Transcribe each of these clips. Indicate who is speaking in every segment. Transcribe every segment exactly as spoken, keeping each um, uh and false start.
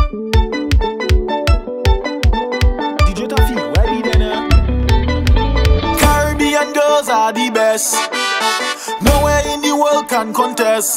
Speaker 1: D J Taffy, why be Dernel?
Speaker 2: Caribbean girls are the best. Nowhere in the world can contest.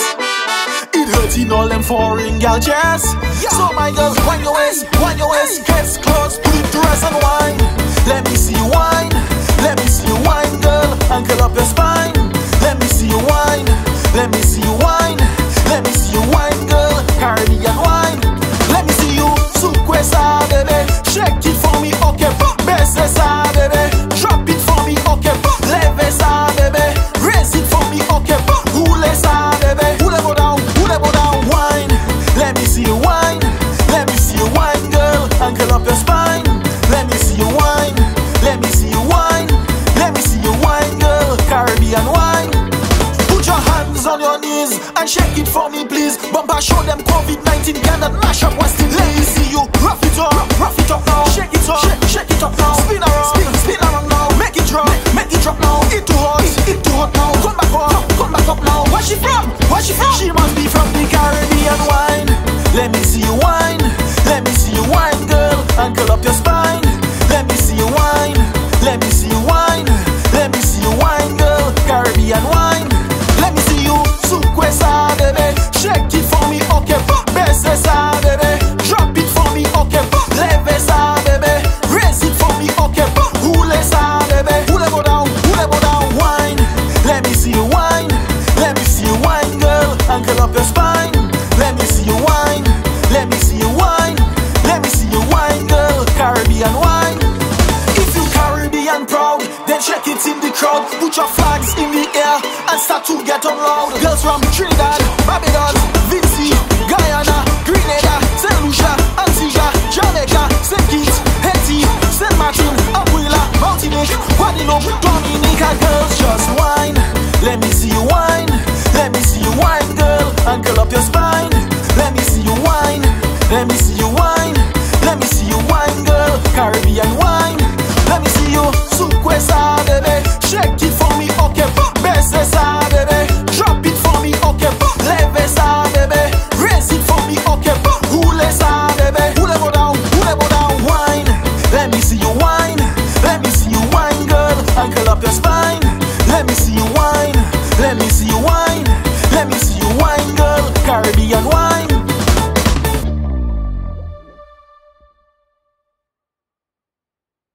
Speaker 2: It hurts in all them foreign gal chest. So my girls, wind your waist, wind your waist, get close, put it to rest and wine. Let me see you wine, let me see you wine, girl, and curl up your spine. Let me see you wine, let me see you wine, let me see you wine, girl, Caribbean wine. Let me see you, suquesa, baby, shake it for me, okay, best esa, baby, drop it for me, okay, leve esa, baby, raise it for me, okay, hule esa, baby, hule go down, hule go down, wine. Let me see you wine, let me see you wine, girl, and curl up your spine. Let me see you wine, let me see you wine, let me see you wine, girl, Caribbean wine. Put your hands on your knees and shake it for me, please. Bumper show them COVID nineteen cannot mash up West Indies. Let me see you rough it up, rough it up now. Shake it up, shake, shake it up now. Spin around, spin, spin around now. Make it drop, make it drop now. It too hot, it too hot now. Come back up, come back up now. Where she from? Where she from? She must be from the Caribbean wine. Let me see you wine, let me see you wine, girl, and curl up your spine. Let me see you wine, let me see you wine, let me see you wine, girl, Caribbean wine. Let me see you, suquesa, baby, shake it for me, okay, best esa, baby, drop it for me, okay, leve esa, baby, raise it for me, okay, hule esa, baby, hule go down, hule go down, wine. Let me see you wine, let me see you wine, girl, and curl up your spine. Let me see you wine, let me see you wine, let me see you wine, girl, Caribbean wine. If you Caribbean proud, then shake it in the crowd. Put your flags in the air and start to get on loud. Girls from Trinidad, Barbados, Vinci, Guyana, Grenada, Saint Lucia, Antigua, Jamaica, Saint Kitts, Haiti, Saint Martin, Abuela, Martinique, Guadeloupe, Dominica. Girls just wine. Let me see you wine, let me see you wine, girl, and curl up your spine. Let me see you wine, let me see you wine, let me see you wine, girl, Caribbean wine. Let me see you, suquesa, baby, shake it for me, okay, best esa, baby, drop it for me, okay, leve esa, baby, raise it for me, okay, hule esa, baby, hule go down, hule go down, wine. Let me see you wine, let me see you wine, girl, and curl up your spine.